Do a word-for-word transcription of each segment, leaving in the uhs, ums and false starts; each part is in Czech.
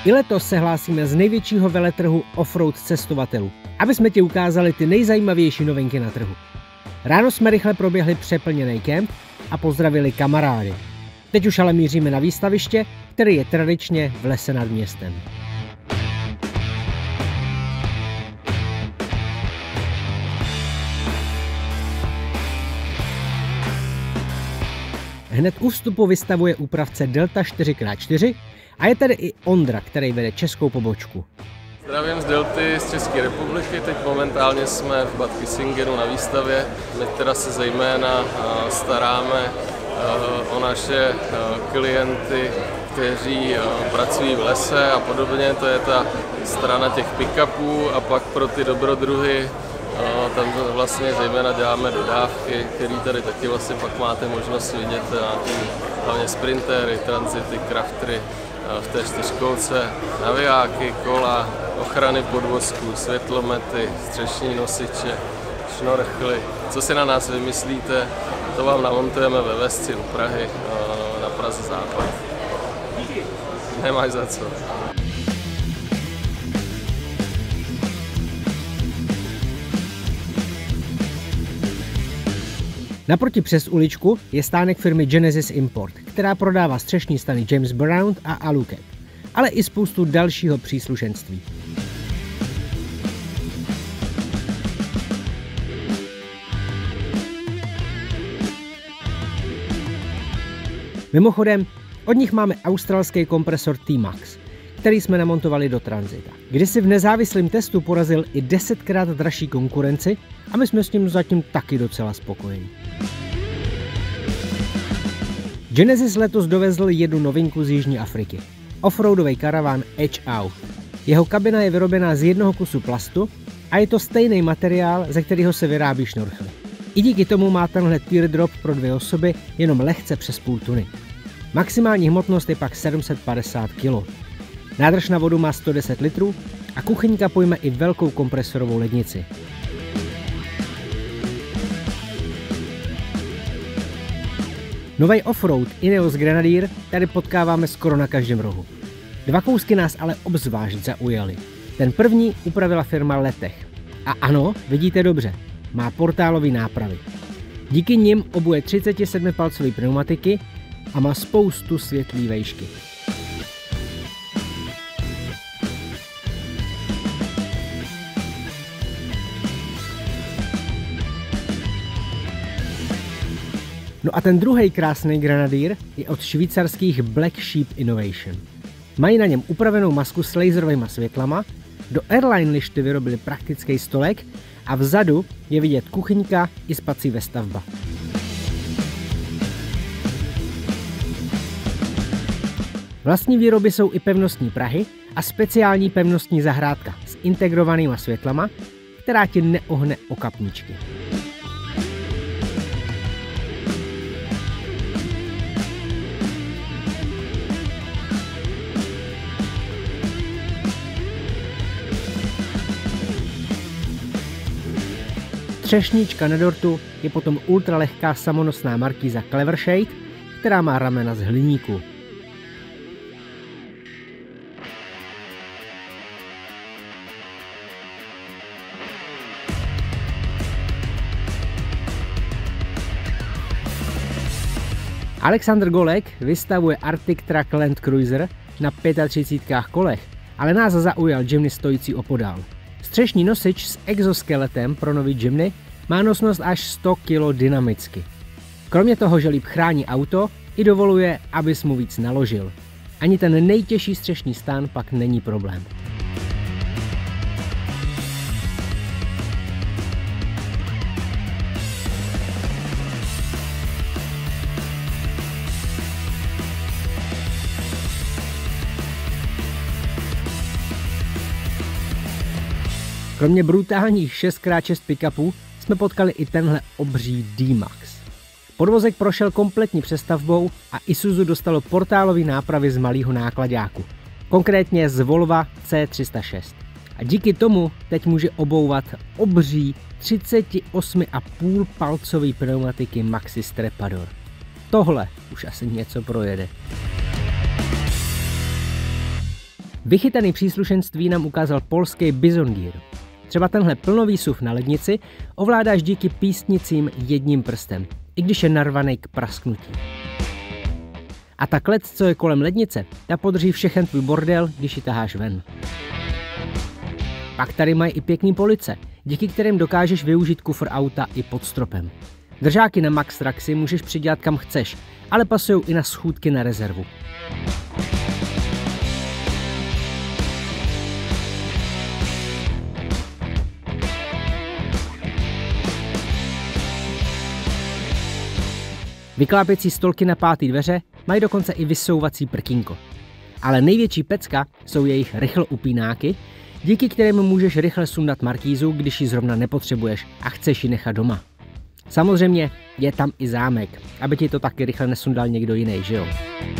I letos se hlásíme z největšího veletrhu offroad cestovatelů, aby jsme ti ukázali ty nejzajímavější novinky na trhu. Ráno jsme rychle proběhli přeplněný kemp a pozdravili kamarády. Teď už ale míříme na výstaviště, který je tradičně v lese nad městem. Hned u vstupu vystavuje úpravce Delta čtyři krát čtyři a je tady i Ondra, který vede českou pobočku. Zdravím z Delty z České republiky, teď momentálně jsme v Bad Kissingenu na výstavě. My teda se zejména staráme o naše klienty, kteří pracují v lese a podobně, to je ta strana těch pick-upů, a pak pro ty dobrodruhy tam vlastně zejména děláme dodávky, které tady taky vlastně pak máte možnost vidět na tý, hlavně sprintery, tranzity, craftery v té čtyřkolce, navijáky, kola, ochrany podvozků, světlomety, střešní nosiče, šnorchly. Co si na nás vymyslíte, to vám namontujeme ve Vesci u Prahy na Praze Západ. Nemáš za co. Naproti přes uličku je stánek firmy Genesis Import, která prodává střešní stany James Brown a Alucap, ale i spoustu dalšího příslušenství. Mimochodem, od nich máme australský kompresor T-Max, který jsme namontovali do Transita. Kdysi v nezávislém testu porazil i desetkrát dražší konkurenci a my jsme s tím zatím taky docela spokojení. Genesis letos dovezl jednu novinku z Jižní Afriky. Offroadový karaván Edge Out. Jeho kabina je vyrobená z jednoho kusu plastu a je to stejný materiál, ze kterého se vyrábí šnorchly. I díky tomu má tenhle teardrop pro dvě osoby jenom lehce přes půl tuny. Maximální hmotnost je pak sedm set padesát kilogramů. Nádrž na vodu má sto deset litrů a kuchyňka pojme i velkou kompresorovou lednici. Nový offroad Ineos Grenadier tady potkáváme skoro na každém rohu. Dva kousky nás ale obzvlášť zaujaly. Ten první upravila firma Letech. A ano, vidíte dobře, má portálové nápravy. Díky nim obuje třicetisedmipalcové pneumatiky a má spoustu světlý vejšky. No a ten druhý krásný Grenadier je od švýcarských Black Sheep Innovation. Mají na něm upravenou masku s laserovými světlama, do airline lišty vyrobili praktický stolek a vzadu je vidět kuchyňka i spací vestavba. Vlastní výroby jsou i pevnostní prahy a speciální pevnostní zahrádka s integrovanýma světlama, která ti neohne o kapničky. Třešnička na dortu je potom ultralehká samonosná markýza Clever Shade, která má ramena z hliníku. Alexander Golek vystavuje Arctic Track Land Cruiser na třiceti pěti kolech, ale nás zaujal Jimny stojící opodál. Střešní nosič s exoskeletem pro nový Jimny má nosnost až sto kilogramů dynamicky. Kromě toho, že líp chrání auto, i dovoluje, abys mu víc naložil. Ani ten nejtěžší střešní stan pak není problém. Kromě brutálních šest krát šest pick-upů jsme potkali i tenhle obří D-Max. Podvozek prošel kompletní přestavbou a Isuzu dostalo portálové nápravy z malého nákladáku, konkrétně z Volva C tři sta šest. A díky tomu teď může obouvat obří třicet osm a půl palcový pneumatiky Maxxis Trepador. Tohle už asi něco projede. Vychytaný příslušenství nám ukázal polský Bison Gear. Třeba tenhle plnový S U V na lednici ovládáš díky písnicím jedním prstem, i když je narvaný k prasknutí. A ta klec, co je kolem lednice, ta podrží všechen tvůj bordel, když ji taháš ven. Pak tady mají i pěkný police, díky kterým dokážeš využít kufr auta i pod stropem. Držáky na Max Traxy můžeš přidělat kam chceš, ale pasují i na schůdky na rezervu. Vyklápěcí stolky na pátý dveře mají dokonce i vysouvací prkínko. Ale největší pecka jsou jejich rychloupínáky, díky kterým můžeš rychle sundat markízu, když ji zrovna nepotřebuješ a chceš ji nechat doma. Samozřejmě je tam i zámek, aby ti to taky rychle nesundal někdo jiný, že jo?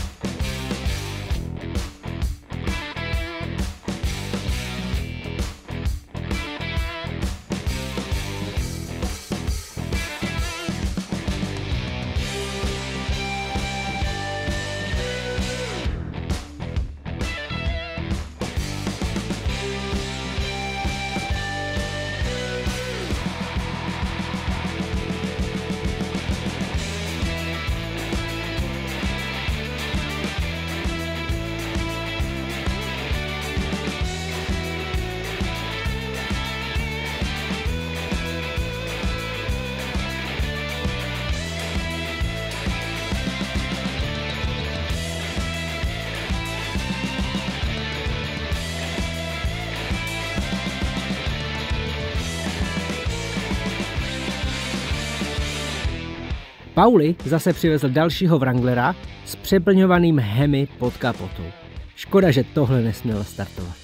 Pauli zase přivezl dalšího Wranglera s přeplňovaným Hemi pod kapotou. Škoda, že tohle nesmělo startovat.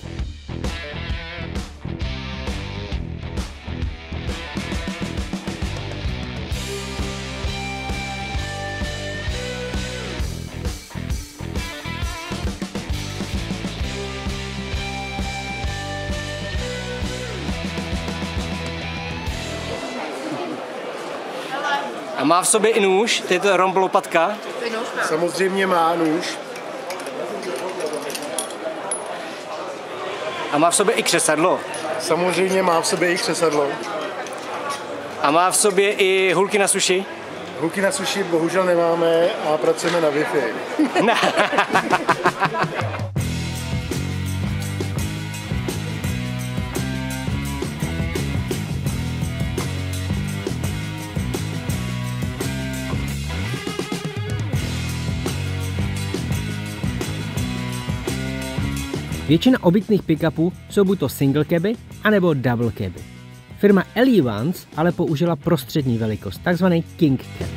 A má v sobě i nůž, to je to rombolopatka? Samozřejmě má nůž. A má v sobě i křesadlo? Samozřejmě má v sobě i křesadlo. A má v sobě i hulky na suši? Hulky na suši bohužel nemáme a pracujeme na Wi-Fi. Většina obytných pick-upů jsou buď to single caby, anebo double caby. Firma L E Vans ale použila prostřední velikost, takzvaný King Cab.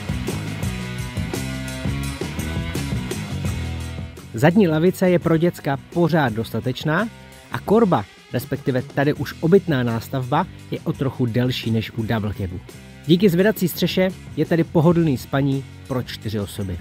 Zadní lavice je pro děcka pořád dostatečná a korba, respektive tady už obytná nástavba, je o trochu delší než u double cabu. Díky zvedací střeše je tady pohodlný spaní pro čtyři osoby.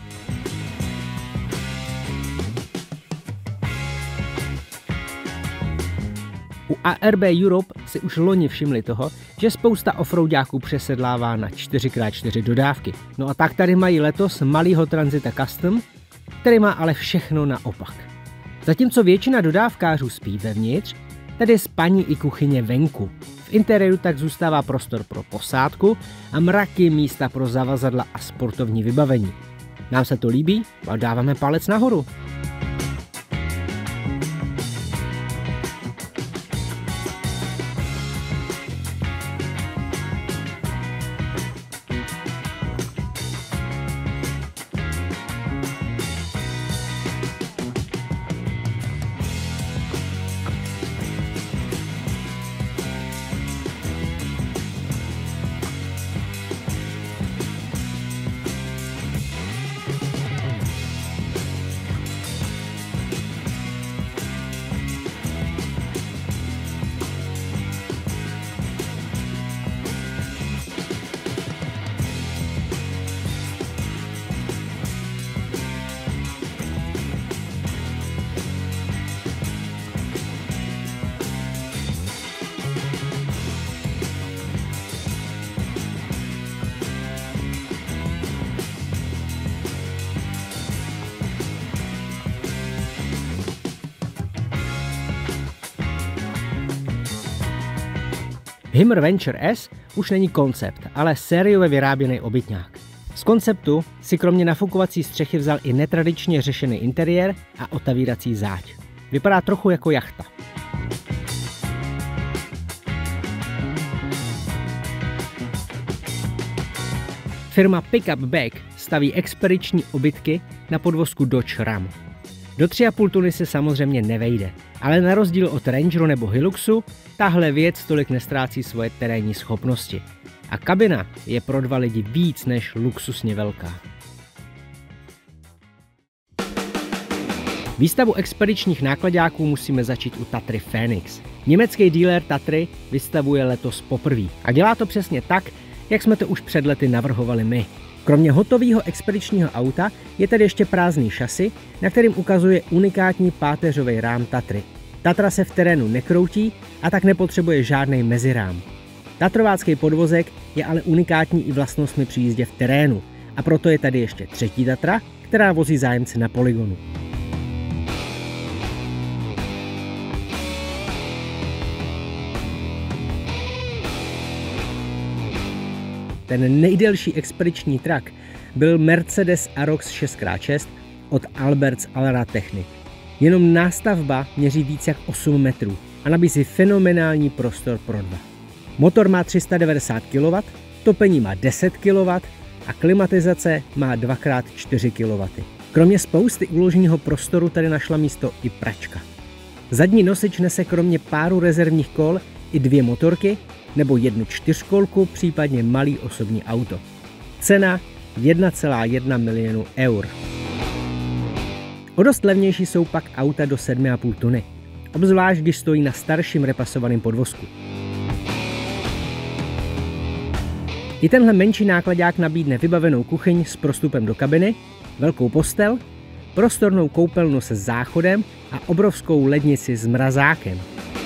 U A R B Europe si už loni všimli toho, že spousta offroadáků přesedlává na čtyři krát čtyři dodávky. No a tak tady mají letos malýho Transita Custom, který má ale všechno naopak. Zatímco většina dodávkářů spí vevnitř, tady je spaní i kuchyně venku. V interiéru tak zůstává prostor pro posádku a mraky místa pro zavazadla a sportovní vybavení. Nám se to líbí a dáváme palec nahoru. Hummer Venture S už není koncept, ale sériově vyráběný obytňák. Z konceptu si kromě nafukovací střechy vzal i netradičně řešený interiér a otavírací záď. Vypadá trochu jako jachta. Firma Pickup Bag staví expediční obytky na podvozku Dodge Ram. Do tři a půl tuny se samozřejmě nevejde, ale na rozdíl od Rangeru nebo Hiluxu, tahle věc tolik nestrácí svoje terénní schopnosti. A kabina je pro dva lidi víc než luxusně velká. Výstavu expedičních nákladáků musíme začít u Tatry Phoenix. Německý dealer Tatry vystavuje letos poprvé a dělá to přesně tak, jak jsme to už před lety navrhovali my. Kromě hotového expedičního auta je tady ještě prázdný šasy, na kterým ukazuje unikátní páteřový rám Tatry. Tatra se v terénu nekroutí a tak nepotřebuje žádný mezirám. Tatrovácký podvozek je ale unikátní i vlastnostmi při jízdě v terénu a proto je tady ještě třetí Tatra, která vozí zájemce na polygonu. Ten nejdelší expediční trak byl Mercedes Arox šest krát šest od Alberts Allrad Technik. Jenom nástavba měří víc jak osm metrů a nabízí fenomenální prostor pro dva. Motor má tři sta devadesát kilowattů, topení má deset kilowattů a klimatizace má dva krát čtyři kilowattů. Kromě spousty uloženého prostoru tady našla místo i pračka. Zadní nosič nese kromě páru rezervních kol i dvě motorky nebo jednu čtyřkolku, případně malý osobní auto. Cena jedna celá jedna milionu eur. O dost levnější jsou pak auta do sedm a půl tuny, obzvlášť když stojí na starším repasovaném podvozku. I tenhle menší nákladák nabídne vybavenou kuchyň s prostupem do kabiny, velkou postel, prostornou koupelnu se záchodem a obrovskou lednici s mrazákem.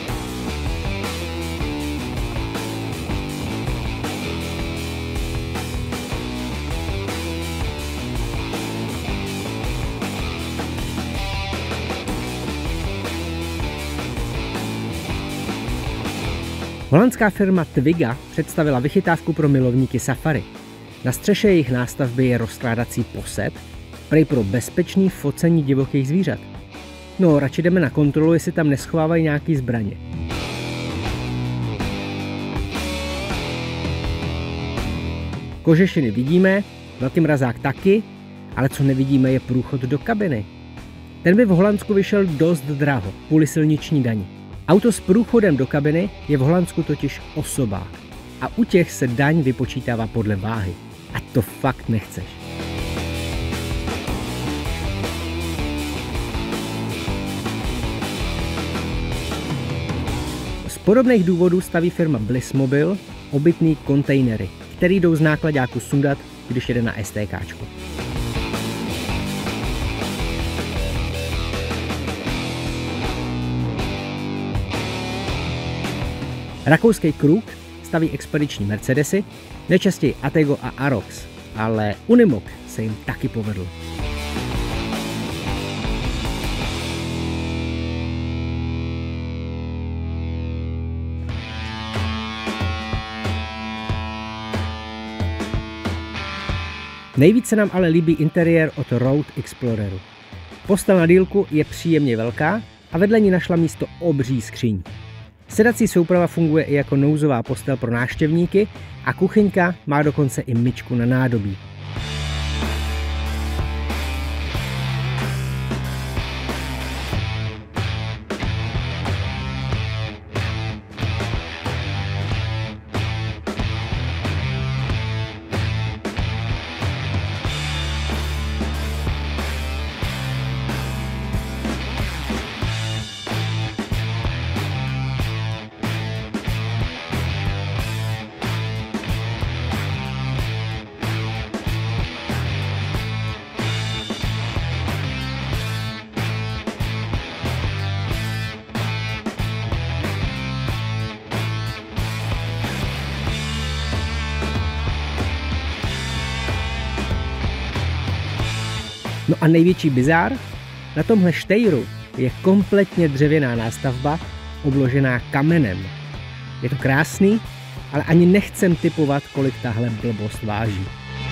Holandská firma Twiga představila vychytávku pro milovníky safari. Na střeše jejich nástavby je rozkládací posed, prej pro bezpečný focení divokých zvířat. No, radši jdeme na kontrolu, jestli tam neschovávají nějaký zbraně. Kožešiny vidíme, velký mrazák taky, ale co nevidíme je průchod do kabiny. Ten by v Holandsku vyšel dost draho, kvůli silniční dani. Auto s průchodem do kabiny je v Holandsku totiž osobák a u těch se daň vypočítává podle váhy. A to fakt nechceš. Z podobných důvodů staví firma Blissmobil obytný kontejnery, který jdou z nákladáku sundat, když jede na STKčku. Rakouský Krug staví expediční Mercedesy, nejčastěji Atego a Arox, ale Unimog se jim taky povedl. Nejvíc se nám ale líbí interiér od Road Exploreru. Postel na dýlku je příjemně velká a vedle ní našla místo obří skříň. Sedací souprava funguje i jako nouzová postel pro návštěvníky a kuchyňka má dokonce i myčku na nádobí. No a největší bizár? Na tomhle štejru je kompletně dřevěná nástavba obložená kamenem. Je to krásný, ale ani nechcem tipovat, kolik tahle blbost váží.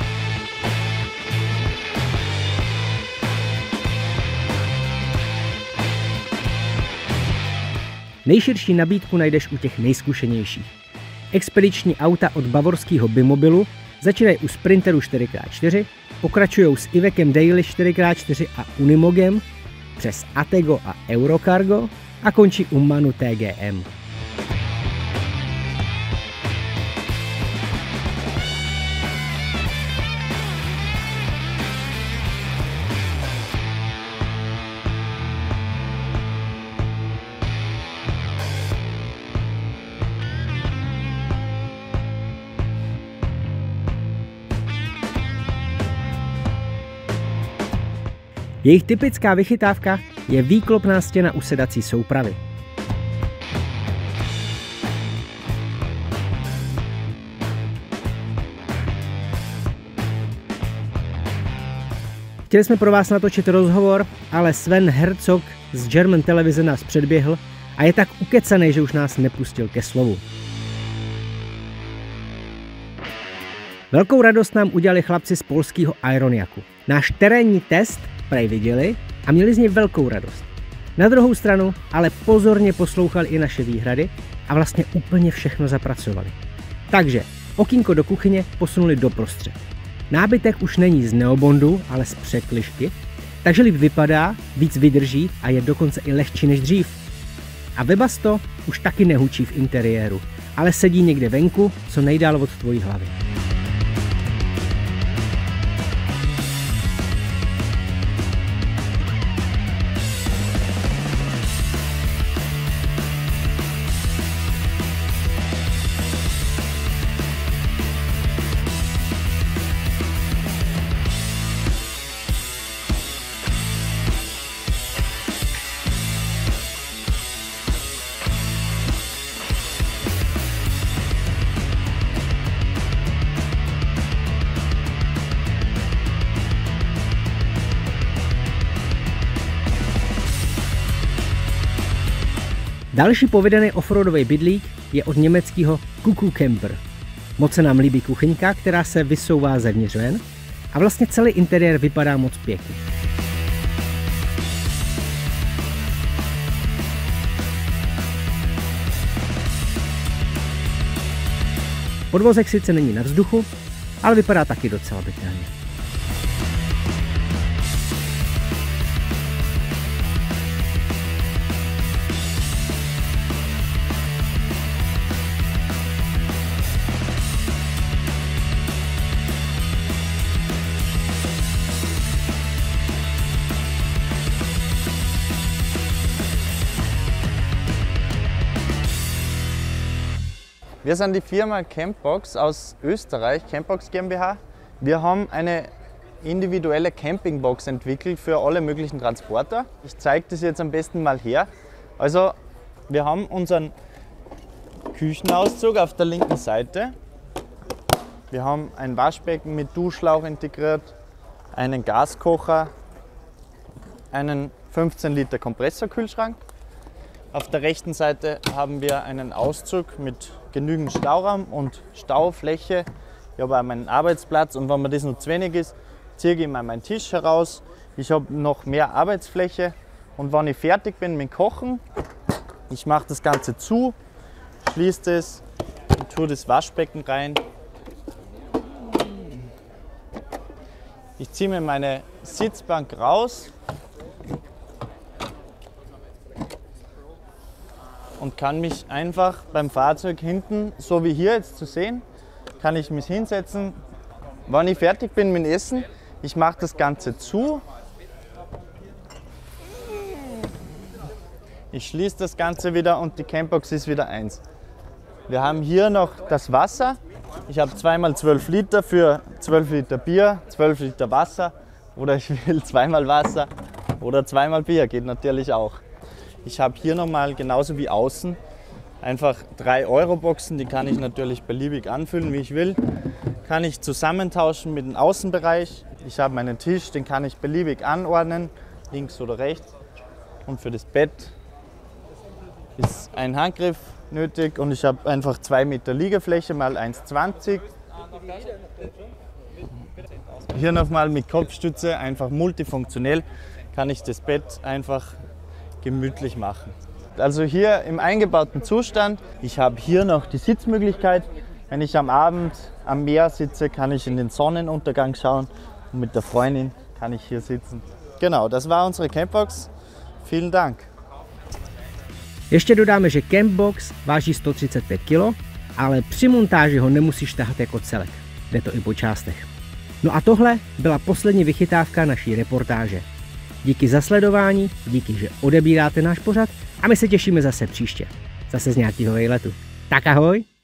Nejširší nabídku najdeš u těch nejzkušenějších. Expediční auta od bavorského Bimobilu začínají u Sprinteru čtyři krát čtyři, pokračují s Ivekem Daily čtyři krát čtyři a Unimogem, přes Atego a Eurocargo a končí u Manu T G M. Jejich typická vychytávka je výklopná stěna u sedací soupravy. Chtěli jsme pro vás natočit rozhovor, ale Sven Herzog z German Televize nás předběhl a je tak ukecanej, že už nás nepustil ke slovu. Velkou radost nám udělali chlapci z polského Ironiaku. Náš terénní test prej viděli a měli z něj velkou radost. Na druhou stranu ale pozorně poslouchali i naše výhrady a vlastně úplně všechno zapracovali. Takže okýnko do kuchyně posunuli doprostřed. Nábytek už není z neobondu, ale z překližky, takže líp vypadá, víc vydrží a je dokonce i lehčí než dřív. A Webasto už taky nehučí v interiéru, ale sedí někde venku, co nejdál od tvojí hlavy. Další povedený offroadový bydlík je od německého Kuku Camper. Moc se nám líbí kuchyňka, která se vysouvá zevnitř ven a vlastně celý interiér vypadá moc pěkně. Podvozek sice není na vzduchu, ale vypadá taky docela bytelně. Wir sind die Firma Campbox aus Österreich, Campbox GmbH. Wir haben eine individuelle Campingbox entwickelt für alle möglichen Transporter. Ich zeige das jetzt am besten mal her. Also wir haben unseren Küchenauszug auf der linken Seite. Wir haben ein Waschbecken mit Duschschlauch integriert, einen Gaskocher, einen fünfzehn Liter Kompressorkühlschrank. Auf der rechten Seite haben wir einen Auszug mit genügend Stauraum und Staufläche. Ich habe auch meinen Arbeitsplatz und wenn mir das noch zu wenig ist, ziehe ich mal meinen Tisch heraus. Ich habe noch mehr Arbeitsfläche und wenn ich fertig bin mit Kochen, ich mache das Ganze zu, schließe es und tue das Waschbecken rein. Ich ziehe mir meine Sitzbank raus und kann mich einfach beim Fahrzeug hinten, so wie hier jetzt zu sehen, kann ich mich hinsetzen. Wenn ich fertig bin mit dem Essen, ich mache das Ganze zu. Ich schließe das Ganze wieder und die Campbox ist wieder eins. Wir haben hier noch das Wasser. Ich habe zweimal zwölf Liter für zwölf Liter Bier, zwölf Liter Wasser oder ich will zweimal Wasser oder zweimal Bier, geht natürlich auch. Ich habe hier nochmal, genauso wie außen, einfach drei Euro Boxen, die kann ich natürlich beliebig anfüllen, wie ich will. Kann ich zusammentauschen mit dem Außenbereich. Ich habe meinen Tisch, den kann ich beliebig anordnen, links oder rechts. Und für das Bett ist ein Handgriff nötig und ich habe einfach zwei Meter Liegefläche mal eins zwanzig. Hier nochmal mit Kopfstütze, einfach multifunktionell, kann ich das Bett einfach gemütlich machen. Also hier im eingebauten Zustand, ich habe hier noch die Sitzmöglichkeit. Wenn ich am Abend am Meer sitze, kann ich in den Sonnenuntergang schauen und mit der Freundin kann ich hier sitzen. Genau, das war unsere Campbox. Vielen Dank. Ještě dodáme, že Campbox váží sto třicet pět kilo, ale při montáži ho nemusíš tahat jako celek. Jde to i po částech. No a tohle byla poslední vychytávka naší reportáže. Díky za sledování, díky, že odebíráte náš pořad a my se těšíme zase příště. Zase z nějakého výletu. Tak ahoj!